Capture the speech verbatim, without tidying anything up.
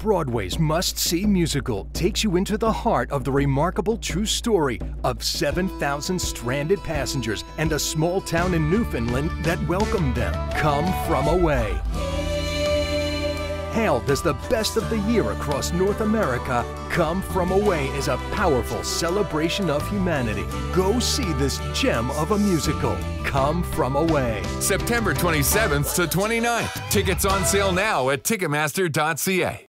Broadway's must-see musical takes you into the heart of the remarkable true story of seven thousand stranded passengers and a small town in Newfoundland that welcomed them. Come From Away. Hailed as the best of the year across North America, Come From Away is a powerful celebration of humanity. Go see this gem of a musical, Come From Away. September twenty-seventh to twenty-ninth. Tickets on sale now at ticketmaster dot c a.